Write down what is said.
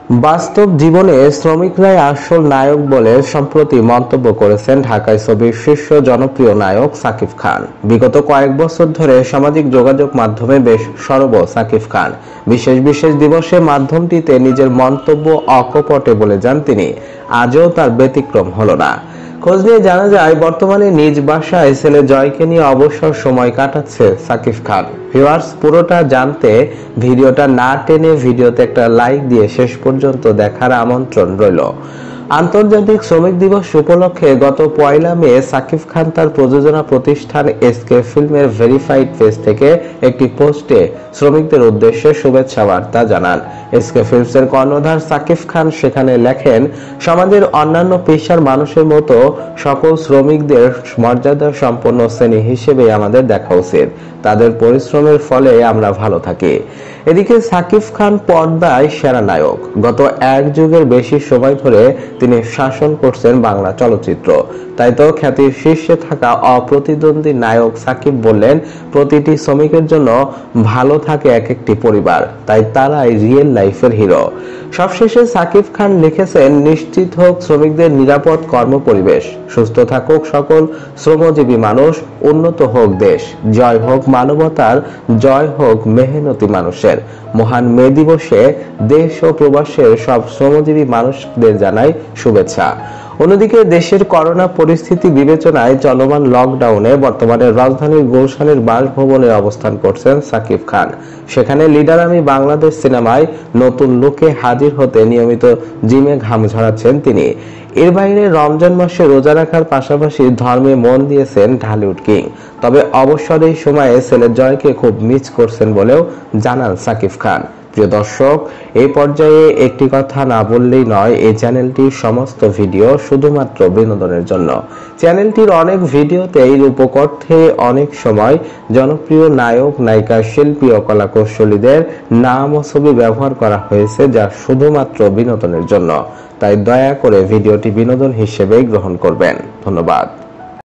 বাস্তব জীবনে শ্রমিকরাই আসল নায়ক বলে সম্প্রতি মন্তব্য করেছেন ঢাকায় ছবির শীর্ষ জনপ্রিয় নায়ক সাকিব খান। বিগত কয়েক বছর ধরে সামাজিক যোগাযোগ মাধ্যমে বেশ সরব সাকিব খান। বিশেষ বিশেষ দিবসে মাধ্যমটিতে নিজের মন্তব্য অকপটে বলে যান তিনি। আজও তার ব্যতিক্রম হলো না। খোঁজ নিয়ে জানা যায়, বর্তমানে নিজ বাসায় ছেলে জয়কে নিয়ে অবসর সময় কাটাচ্ছে সাকিব খান। ভিউয়ার্স, পুরোটা জানতে ভিডিওটা না টেনে ভিডিওতে একটা লাইক দিয়ে শেষ পর্যন্ত দেখার আমন্ত্রণ রইল। আন্তর্জাতিক শ্রমিক দিবস উপলক্ষে গত 1 মে সাকিব খান তার প্রযোজনা প্রতিষ্ঠান এসকে ফিল্মের ভেরিফাইড পেজ থেকে একটি পোস্টে শ্রমিকদের উদ্দেশ্যে শুভেচ্ছা বার্তা জানান। এসকে ফিল্মসের কর্ণধার সাকিব খান সেখানে লেখেন, সমাজের অন্যান্য পেশার মানুষের মতো সকল শ্রমিকদের মর্যাদা সম্পন্ন শ্রেণী হিসেবে আমাদের দেখা উচিত। তাদের পরিশ্রমের ফলে আমরা ভালো থাকি। এদিকে সাকিব খান পর্দায় সেরা নায়ক। গত 1 যুগের বেশি সময় ধরে তিনি শাসন করছেন বাংলা চলচ্চিত্র। তাই তো খ্যাতির শীর্ষে থাকা অপ্রতিদ্বন্দ্বী নায়ক সাকিব বললেন, প্রতিটি শ্রমিকের জন্য ভালো থাকে এক একটি পরিবার, তাই তারাই রিয়েল লাইফের হিরো। সবশেষে সাকিব খান লিখেছেন, নিশ্চিত হোক শ্রমিকদের নিরাপদ কর্মপরিবেশ, সুস্থ থাকুক সকল শ্রমজীবী মানুষ, উন্নত হোক দেশ, জয় হোক মানবতার, জয় হোক মেহনতি মানুষের। মহান মে দিবসে দেশ ও প্রবাসের সব শ্রমজীবী মানুষদের জানাই শুভেচ্ছা। অন্যদিকে দেশের করোনা পরিস্থিতি বিবেচনায় চলমান লকডাউনে বর্তমানে রাজধানীর গুলশানের বাসভবনে অবস্থান করছেন সাকিব খান। সেখানে লিডার আমি বাংলাদেশ সিনেমায় নতুন লুকে হাজির হতে নিয়মিত জিমে ঘাম ঝরাচ্ছেন তিনি। এর বাইরে রমজান মাসে রোজা রাখার পাশাপাশি ধর্মে মন দিয়েছেন ঢালিউড কিং। তবে অবসর এই সময়ে ছেলে জয়কে খুব মিস করছেন বলেও জানান সাকিব খান। প্রিয় দর্শক, এই পর্যায়ে একটি কথা না বললেই নয়, এই চ্যানেলটির সমস্ত ভিডিও শুধুমাত্র বিনোদনের জন্য। চ্যানেলটির অনেক ভিডিওতে এই রূপকর্থে অনেক সময় জনপ্রিয় নায়ক, নায়িকা, শিল্পী ও কলাকুশলীদের নাম ও ছবি ব্যবহার করা হয়েছে, যা শুধুমাত্র বিনোদনের জন্য। তাই দয়া করে ভিডিওটি বিনোদন হিসেবেই গ্রহণ করবেন। ধন্যবাদ।